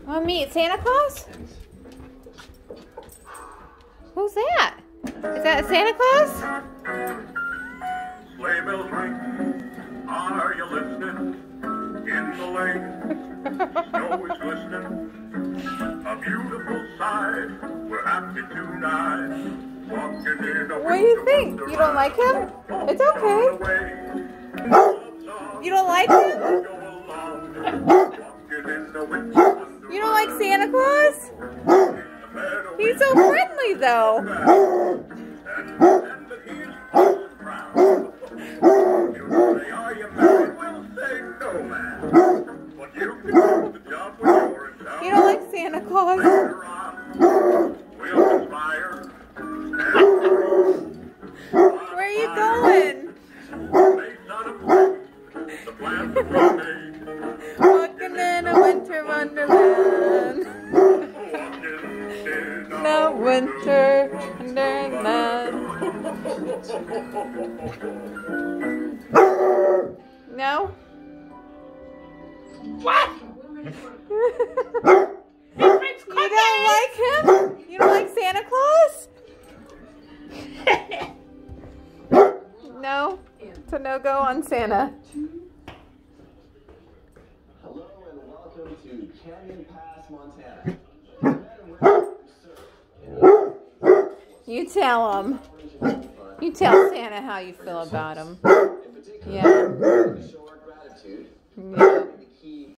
Want to meet Santa Claus? Who's that? Is that Santa Claus? Sleigh bells ring. Are you listening? In the lane, snow is glistening. A beautiful sight. We're happy tonight. Walking in a What do you think? You don't like him? It's okay. You don't like him? You don't like Santa Claus? He's so friendly, though. You don't like Santa Claus? Where are you going? Walking in a winter wonderland. No winter wonderland. No? What? You don't like him? You don't like Santa Claus? No? So no go on Santa. Hello and welcome to Canyon Pass, Montana. You tell him. You tell Santa how you feel about him. Yeah. Show our gratitude. Yeah.